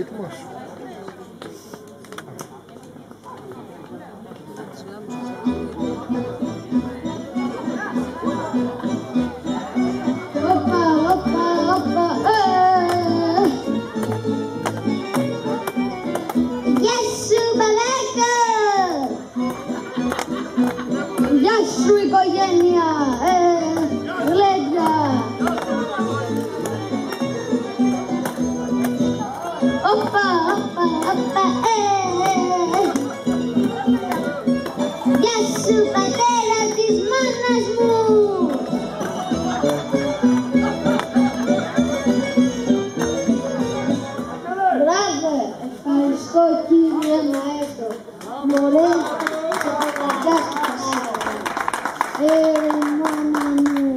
έτοιμος. Γεια σου, Μπαλέκο! Γεια σου, οικογένεια! Γλέντια! Όπα, όπα, όπα, Γεια σου, πατέρα της μάνας μου! Μπράβο! Ευχαριστώ, κύριε Μαέστρο. Μωρέ, σε παραγκάστηκα σήμερα. Μάνα μου.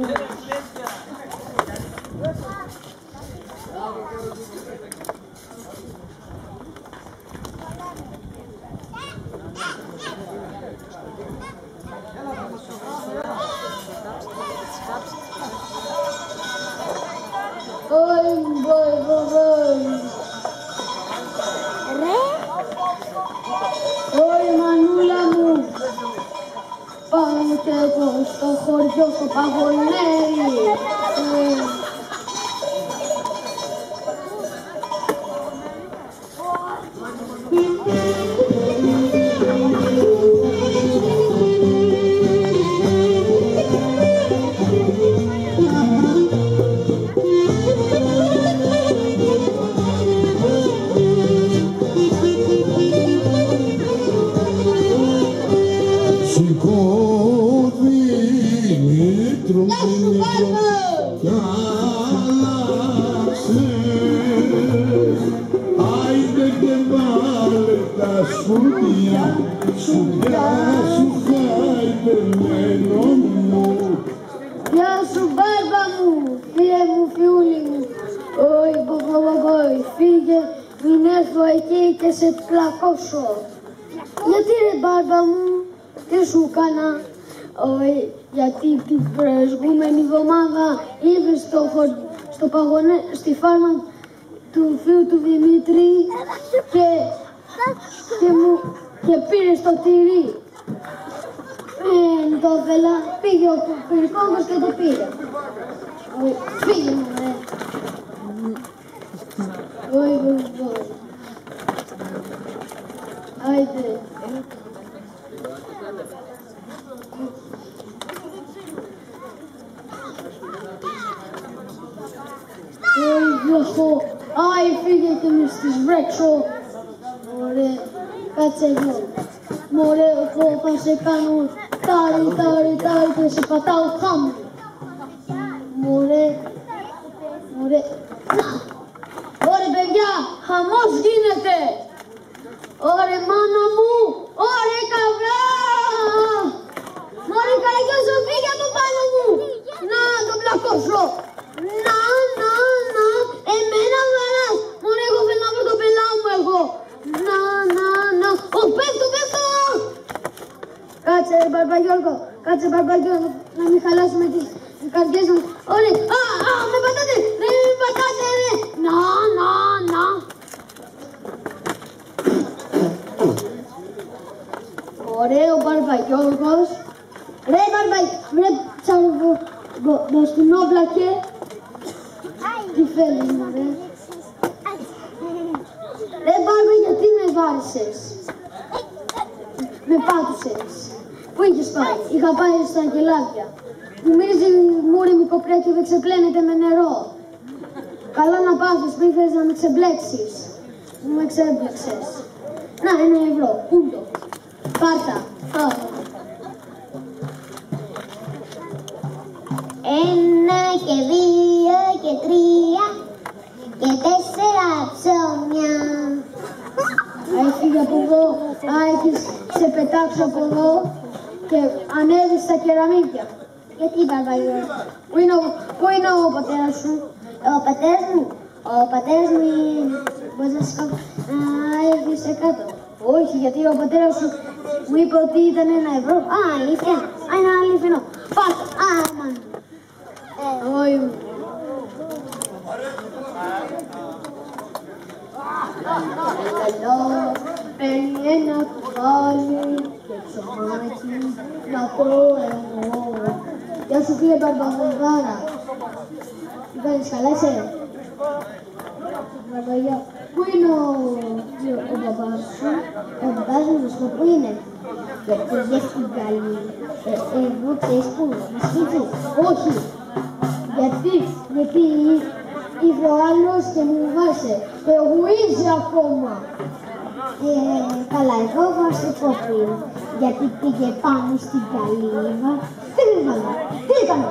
Ωρε μανούλα μου, πάω και εγώ στο χωριό στο Παγωνέρι. Γεια σου, μπάρμπα μου, φίλε μου, φιούλη μου. Όχι, φύγε, μην έρθω εκεί και σε πλακώσω. Γιατί ρε μπάρμπα μου, τι σου κάνα? Όχι, γιατί την προηγούμενη εβδομάδα ήρθε στο Παγωνέ, στη φάρμα του φίλου του Δημήτρη και πήρε στο τυρί. Το ήθελα, πήγε ο Πυρικόγκος και το πήρε. Φύγε μου, ρε. Όχι. Άιντε. Άι, φύγε και με στις βρέξω. Ωραία, κάτσε εδώ. Μωρέ, εγώ θα σε κάνω τάρι και σε πατάω χάμου. Μωρέ. Ωραία, παιδιά, χαμός γίνεται. Ωραία, μάνα μου. Ωραία, καυρά. Μωρέ, καλικιώσω, φύγε από πάνω μου. Να, τον πλακώσω. Να. Εμένα βαράς. Μωρέ, εγώ θέλω να βρω το πελά μου εγώ. Να. Πέφτω. Κάτσε, Μπαρμπαγιώργο, να μην χαλάσουμε τις καρδιές μας. Ωραία, με πατάτε, ρε. Να. Ωραίο Μπαρμπαγιώργος. Ρε μπαστούνόβλακε. Τι θέλεις, ρε. Ρε Μπάρμπα, γιατί με βάρισες? Με πάτησες. Πού είχες πάει? Είχα πάει στα Αγελάδια. Μου μύριζε η μούρη μου κοπριά και δεν ξεπλένεται με νερό. Καλά να πάθεις, πριν θες να με ξεμπλέξεις. Μου με ξέμπλεξες. Να, 1 ευρώ. Πούντο. Πάρτα. 1 και 2 και 3 και 4 ψωμιά. Έφυγε από εδώ, σε πετάξω από εδώ και ανέβεις στα κεραμίδια. Γιατί, Μπαρμπαγιώργο? Πού είναι ο πατέρας σου? Ο πατέρας μου μπορείς να σηκώ. Έρθεις κάτω. Όχι, γιατί ο πατέρας σου μου είπε ότι ήταν 1 ευρώ. Αλήθεια. Είναι αληθινό. Πάτα. Αμάν. Όχι. Λαλό, παίρνει ένα κουβάλι και ψωμάκι να τρώω εγώ. Γεια σου φίλε Μπαρμπαγωγάρα. Τι κάνεις, καλά είσαι? Βαρβαγιά, πού είναι ο μπαμπάς σου? Ο μπαμπάς μου πού είναι? Γιατί πήγε στην Γαλλία. Εγώ ξέρεις πού, μισχύτης? Όχι. Γιατί ήρθε ο άλλος και μου βάσε. Εγωίζει ακόμα. Καλά, εγώ θα σου πω πριν. Γιατί πήγε πάνω στην Καλύβα. Τι έκανε?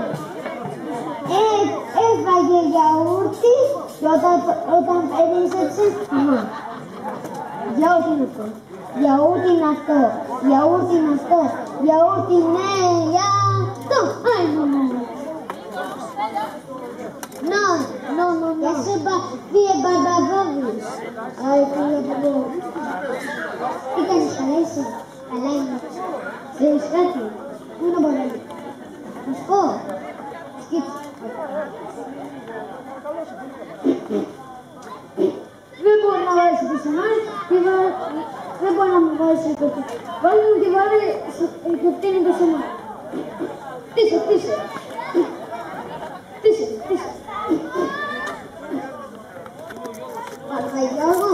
Έφαγε γιαούρτι και όταν περίσσεψε, γιαούρτι είναι αυτό. Γιαούρτι είναι αυτό. Γιαούρτι είναι αυτό. Γιαούρτι είναι αυτό. Άι, μαμά. No. Ya se va, viene Barbagovis. Ay, ¿qué κάνεις, καλά είσαι? Καλά είμαι. Ξέρεις κάτι? Πού είναι ο Μπαρμπαγιάς? Να σου πω. Σκύψε. Δεν μπορεί να βάλεις το σεμάρι, δεν μπορεί να μου βάλεις το σεμάρι. Βάλει μου τη βάρη και φτύνει το σεμάρι. Χτίσε. Μπαρμπαγιώργο.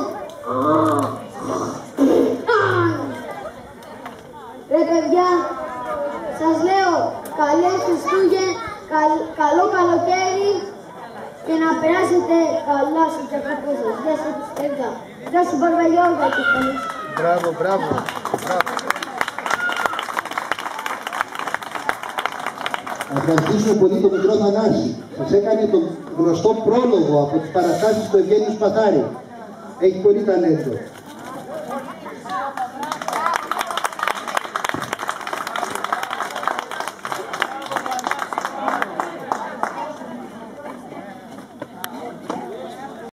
Ρε παιδιά, σας λέω καλές Χριστούγεννα, καλό καλοκαίρι και να περάσετε καλά στο διακοπές σας. Γεια σου Χριστούγεννα. Γεια σου Μπαρμπαγιώργο και καλές. Μπράβο. Να ευχαριστήσουμε πολύ τον μικρό Θανάση. Σας έκανε τον γνωστό πρόλογο από τις παραστάσεις του Ευγένιου Σπαθάρη. Έχει πολύ ταλέντο.